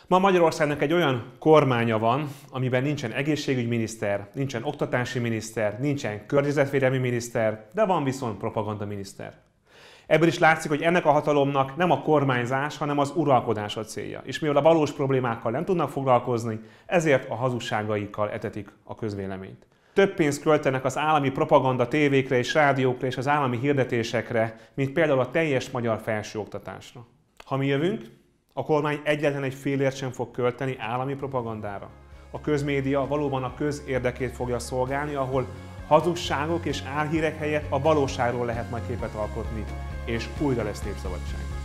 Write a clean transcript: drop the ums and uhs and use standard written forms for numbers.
Ma Magyarországnak egy olyan kormánya van, amiben nincsen egészségügyminiszter, nincsen oktatási miniszter, nincsen környezetvédelmi miniszter, de van viszont propagandaminiszter. Ebből is látszik, hogy ennek a hatalomnak nem a kormányzás, hanem az uralkodás a célja. És mivel a valós problémákkal nem tudnak foglalkozni, ezért a hazugságaikkal etetik a közvéleményt. Több pénzt költenek az állami propaganda tévékre és rádiókra és az állami hirdetésekre, mint például a teljes magyar felsőoktatásra. Ha mi jövünk, a kormány egyetlen egy fillért sem fog költeni állami propagandára. A közmédia valóban a közérdekét fogja szolgálni, ahol hazugságok és álhírek helyett a valóságról lehet majd képet alkotni, és újra lesz népszabadság.